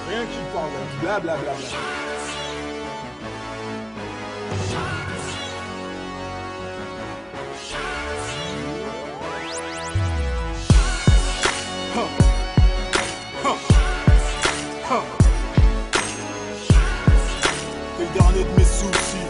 Rien qui parle, blablabla. T'es le dernier de mes soucis.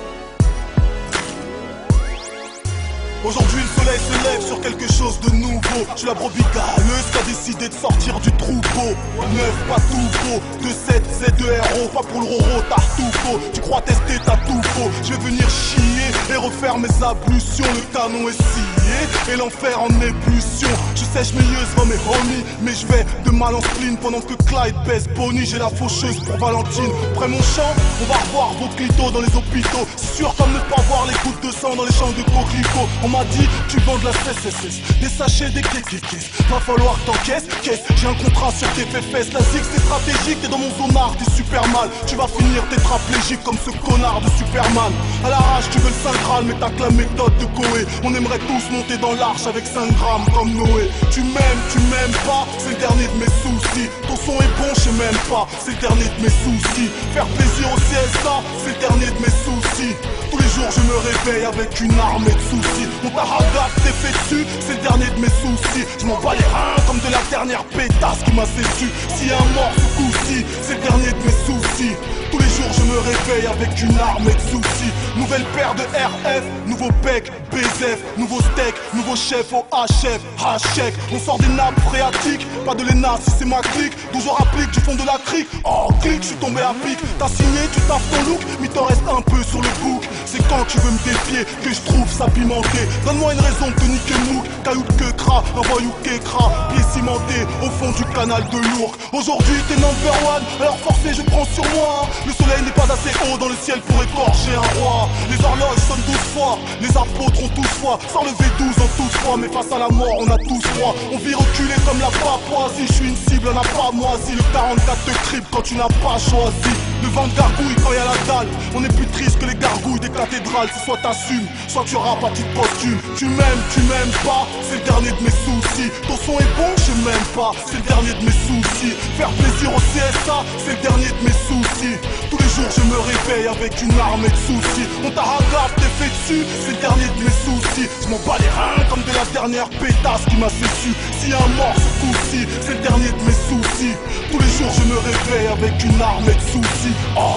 Aujourd'hui le soleil se lève sur quelque chose de nouveau. Je suis la brebis galeuse qui a décidé de sortir du troupeau. Neuf, pas tout faux, 2-7, c'est 2 héros. Pas pour le roro, t'as tout faux. Tu crois tester, t'as tout faux. Je vais venir chier et refaire mes ablutions. Le canon est scié et l'enfer en ébullition. Je sèche mes yeux, mes homies, mais je vais de mal en spleen. Pendant que Clyde pèse Bonnie, j'ai la faucheuse pour Valentine. Près mon champ, on va revoir vos clitos dans les hôpitaux. C'est sûr comme ne pas voir les gouttes de sang dans les champs de coquelicots. On m'a dit, tu vends de la CSS, des sachets, des caisses. Va falloir que t'encaisses, j'ai un contrat sur tes fesses. La zig c'est stratégique, t'es dans mon zonard, t'es super mal. Tu vas finir tétraplégique comme ce connard de Superman. À l'arrache, tu veux le Saint Graal, mais t'as que la méthode de Koé. On aimerait tous monter dans l'arche avec 5 grammes comme Noé. Tu m'aimes pas, c'est le dernier de mes soucis. Ton son est bon, je sais même pas, c'est le dernier de mes soucis. Faire plaisir au CSA, c'est le dernier de mes soucis. Tous les jours je me réveille avec une armée de soucis. Mon taragaf t'es fait dessus, c'est le dernier de mes soucis. Je m'en bats les reins comme de la dernière pétasse qui m'a sécu. S'il y a un mort ce coup-ci, c'est le dernier de mes soucis. Tous les jours je me réveille avec une armée de soucis. Nouvelle paire de RF, nouveau pec, BZF, nouveau steak, nouveau chef au HF, Hachek. On sort des nappes phréatiques, pas de l'ENA si c'est ma clique. D'où je rapplique du fond de la crique, oh clic, je suis tombé à pic. T'as signé, tu taffes ton look, mais t'en reste un peu sur le bouc. C'est quand tu veux me défier que je trouve ça pimenté. Donne-moi une raison de te niquer mouk, caillou de quecra, un voyou quecra, pied cimenté au fond du canal de l'Ourcq. Aujourd'hui t'es number one, alors forcé je prends sur moi. Le soleil n'est pas assez haut dans le ciel pour écorcher un roi. Les horloges sonnent 12 fois, les apôtres ont tous foi. Sans lever 12 en toute foi, mais face à la mort on a tous froid. On vit reculer comme la papouasie, je suis une cible, on n'a pas moisi. Le 44 te crible quand tu n'as pas choisi. Le vent de gargouille quand y a la dalle, on est plus triste que les gargouilles des cathédrales. C'est soit t'assumes, soit tu rappes à titre posthume. Tu m'aimes pas, c'est le dernier de mes soucis. Ton son est bon, je m'aime pas, c'est le dernier de mes soucis. Faire plaisir au CSA, c'est le dernier de mes soucis. Tous les jours je me réveille avec une armée de soucis. On taragaf, t'es fait dessus, c'est le dernier de mes soucis. Je m'en bats les reins comme de la dernière pétasse qui m'a sécu. S'il y a un mort ce coup-ci, c'est le dernier de mes soucis. Tous les jours je me réveille avec une armée de soucis. Oh,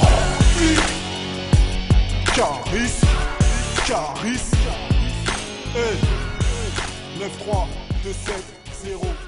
Caris, Caris, hey, 9-3, 2-7, 0.